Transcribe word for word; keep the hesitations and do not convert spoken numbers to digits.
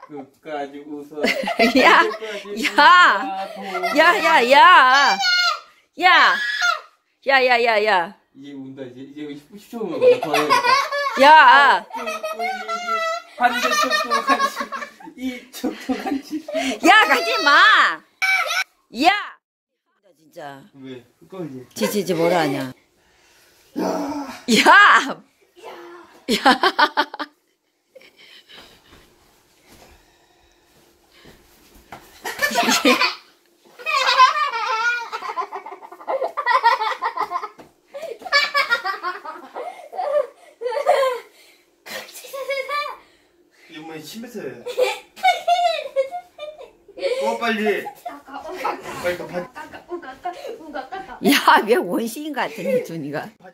끝까지 웃어. 야, 야, 야, 야, 야, 야, 야, 야, 야, 야. 이제 운다 이제 이제 십 초만 더 해야겠다. 야, 반대쪽도 같이 이쪽도 같이. 야, 가지 마. 야, 진짜. 왜? 끄꺼이지. 지지지 뭐라 하냐. 야, 야. 이거 침 뱉어요. 어 빨리. 빨리 가. 야, 왜 원시인 같은 이 준이가.